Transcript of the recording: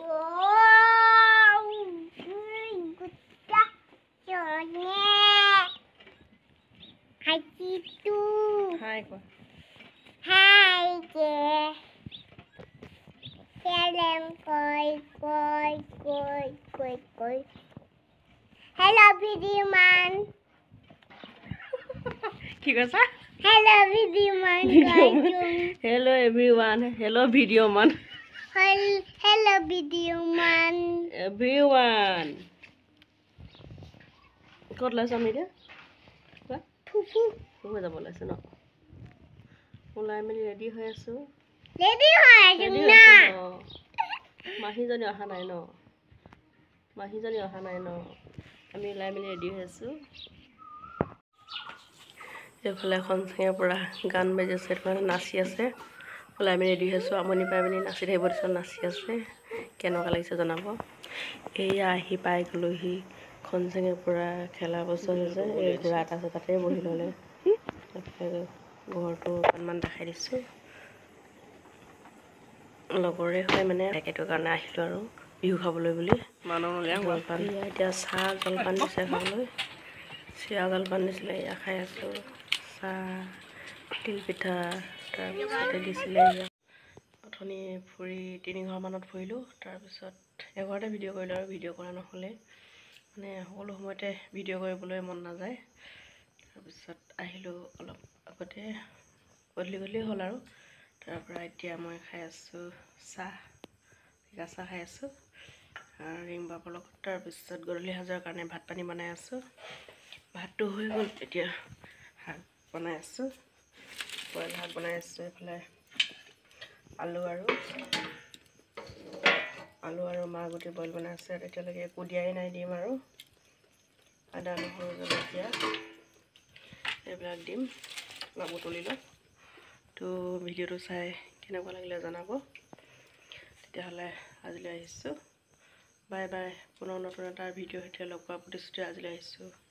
Hai kok. Hai chị. Theo em coi. Hello video man. কি কৈছা? Hello video man. Hello everyone. Hello video man. Hello video man. Everyone. ক'ত ওলাইছ আমি এতিয়া? ফুফু ফুফু যাব ওলাইছে ন? ওলাই মেলি ৰেডি হৈ আছো। ৰেডি হৈ আছো না। মাহীজনী অহা নাই ন? মাহীজনী অহা নাই ন? আমি ওলাই মেলি ৰেডি হৈ আছো। এইফালে এখন চাঙৰ পৰা গান বাজি আছে, মানে নাচি আছে। ওলাই মেলি ৰেডি হৈছোঁ, আমনি পাই মেলি নাচি থাকিব দিছোঁ, নাচি আছে। কেনেকুৱা লাগিছে জনাব। এয়া আহি পাই গ'লোহি খনচেঙৰ পৰা খেলা বস্তু আছে, এই ঘোঁৰা এটা আছে তাতে বহি ল'লে। ঘৰটো অকণমান দেখাই দিছোঁ। লগৰে হয় মানে সেইটো কাৰণে আহিলোঁ আৰু বিহু খাবলৈ বুলি। জলপান এতিয়া চাহ জলপান দিছে খাবলৈ, চিৰা জলপান দিছিলে, এয়া খাই আছোঁ। চাহ তিল পিঠা তাৰপিছতে দিছিলে। অথনি ফুৰি 3 ঘৰমানত ফুৰিলোঁ, তাৰপিছত এঘৰতে ভিডিঅ' কৰিলোঁ আৰু ভিডিঅ' কৰা নহ'লে, মানে সকলো সময়তে ভিডিঅ' কৰিবলৈ মন নাযায়। তাৰপিছত আহিলোঁ অলপ আগতে, গধূলি হ'ল আৰু। তাৰপৰা এতিয়া মই খাই আছোঁ চাহ, চাহ খাই আছোঁ ৰিং বাপৰ লগত। তাৰপিছত গধূলি সাজৰ কাৰণে ভাত পানী বনাই আছোঁ। ভাতটো হৈ গ'ল, এতিয়া শাক বনাই আছোঁ, বইল শাক বনাই আছোঁ। এইফালে আলু আৰু মাহ গুটি বইল বনাই আছে। তেতিয়ালৈকে একো দিয়াই নাই, দিম আৰু আদা নহৰু জলকীয়া এইবিলাক দিম, অলপ উতলি লওঁ। তো ভিডিঅ'টো চাই কেনেকুৱা লাগিলে জনাব। তেতিয়াহ'লে আজিলৈ আহিছোঁ, বাই বাই। পুনৰ নতুন এটা ভিডিঅ'ৰ সৈতে লগ পোৱাৰ প্ৰতিশ্ৰুতি আজিলৈ আহিছোঁ।